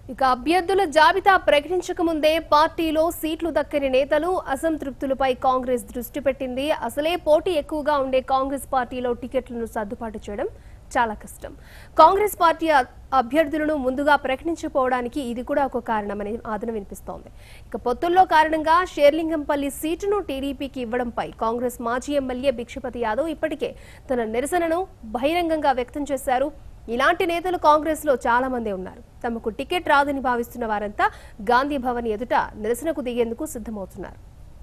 ఇక అభ్యర్థుల జాబితా ప్రకటించక ముందే పార్టీలో సీట్లు దక్కని నేతలు అసంతృప్తులపై కాంగ్రెస్ దృష్టి పెట్టింది. అసలే పోటీ ఎక్కువగా ఉండే కాంగ్రెస్ పార్టీలో టికెట్లను సర్దుబాటు చేయడం చాలా కష్టం. కాంగ్రెస్ పార్టీ అభ్యర్థులను ముందుగా ప్రకటించకపోవడానికి ఇది కూడా ఒక కారణమని వాదన వినిపిస్తోంది. ఇక పొత్తుల్లో కారణంగా షేర్లింగంపల్లి సీటును టీడీపీకి ఇవ్వడంపై కాంగ్రెస్ మాజీ ఎమ్మెల్యే భిక్షపతి యాదవ్ ఇప్పటికే తన నిరసనను బహిరంగంగా వ్యక్తం చేశారు. ఇలాంటి నేతలు కాంగ్రెస్ లో చాలా మంది ఉన్నారు. తమకు టికెట్ రాదని భావిస్తున్న వారంతా గాంధీ భవన్ ఎదుట నిరసనకు దిగేందుకు సిద్ధమవుతున్నారు.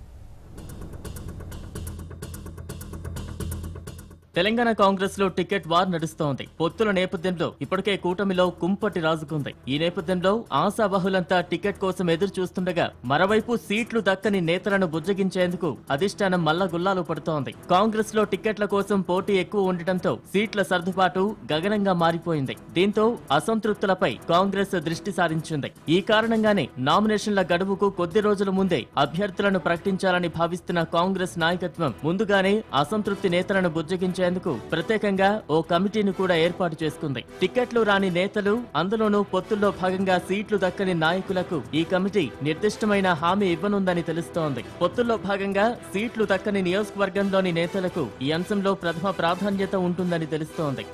తెలంగాణ కాంగ్రెస్ లో టికెట్ వార్ నడుస్తోంది. పొత్తుల నేపథ్యంలో ఇప్పటికే కూటమిలో కుంపటి రాజుకుంది. ఈ నేపథ్యంలో ఆశావహులంతా టికెట్ కోసం ఎదురు చూస్తుండగా మరోవైపు సీట్లు దక్కని నేతలను బుజ్జగించేందుకు అధిష్టానం మల్లగుల్లాలు పడుతోంది. కాంగ్రెస్ లో టికెట్ల కోసం పోటీ ఎక్కువ ఉండటంతో సీట్ల సర్దుబాటు గగనంగా మారిపోయింది. దీంతో అసంతృప్తులపై కాంగ్రెస్ దృష్టి సారించింది. ఈ కారణంగానే నామినేషన్ల గడువుకు కొద్ది రోజుల ముందే అభ్యర్థులను ప్రకటించాలని భావిస్తున్న కాంగ్రెస్ నాయకత్వం ముందుగానే అసంతృప్తి నేతలను బుజ్జగించే ప్రత్యేకంగా ఓ కమిటీని కూడా ఏర్పాటు చేసుకుంది. టికెట్లు రాని నేతలు, అందులోనూ పొత్తుల్లో భాగంగా సీట్లు దక్కని నాయకులకు ఈ కమిటీ నిర్దిష్టమైన హామీ ఇవ్వనుందని తెలుస్తోంది. పొత్తుల్లో భాగంగా సీట్లు దక్కని నియోజకవర్గంలోని నేతలకు ఈ అంశంలో ప్రథమ ప్రాధాన్యత ఉంటుందని తెలుస్తోంది.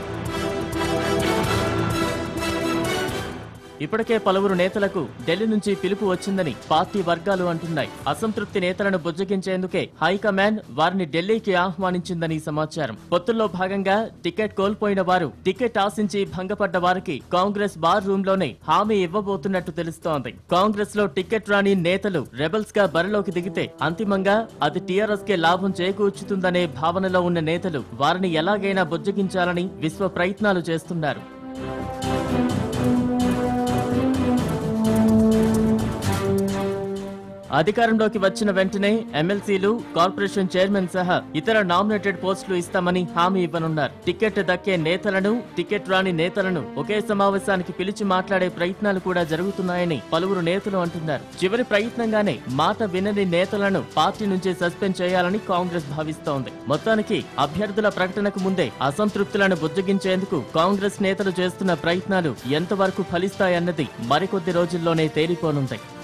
ఇప్పటికే పలువురు నేతలకు ఢిల్లీ నుంచి పిలుపు వచ్చిందని పార్టీ వర్గాలు అంటున్నాయి. అసంతృప్తి నేతలను బుజ్జగించేందుకే హైకమాండ్ వారిని ఢిల్లీకి ఆహ్వానించిందని సమాచారం. పొత్తుల్లో భాగంగా టికెట్ కోల్పోయిన వారు, టికెట్ ఆశించి భంగపడ్డ వారికి కాంగ్రెస్ బార్ రూమ్ లోనే హామీ ఇవ్వబోతున్నట్టు తెలుస్తోంది. కాంగ్రెస్ లో టికెట్ రాని నేతలు రెబల్స్ గా బరిలోకి దిగితే అంతిమంగా అది టీఆర్ఎస్ కే లాభం చేకూర్చుతుందనే భావనలో ఉన్న నేతలు వారిని ఎలాగైనా బుజ్జగించాలని విశ్వ ప్రయత్నాలు చేస్తున్నారు. అధికారంలోకి వచ్చిన వెంటనే ఎమ్మెల్సీలు, కార్పొరేషన్ చైర్మన్ సహా ఇతర నామినేటెడ్ పోస్టులు ఇస్తామని హామీ ఇవ్వనున్నారు. టికెట్ దక్కే నేతలను, టికెట్ రాని నేతలను ఒకే సమావేశానికి పిలిచి మాట్లాడే ప్రయత్నాలు కూడా జరుగుతున్నాయని పలువురు నేతలు అంటున్నారు. చివరి ప్రయత్నంగానే మాట వినని నేతలను పార్టీ నుంచి సస్పెండ్ చేయాలని కాంగ్రెస్ భావిస్తోంది. మొత్తానికి అభ్యర్థుల ప్రకటనకు ముందే అసంతృప్తులను బుజ్జగించేందుకు కాంగ్రెస్ నేతలు చేస్తున్న ప్రయత్నాలు ఎంతవరకు ఫలిస్తాయన్నది మరికొద్ది రోజుల్లోనే తేలిపోనుంది.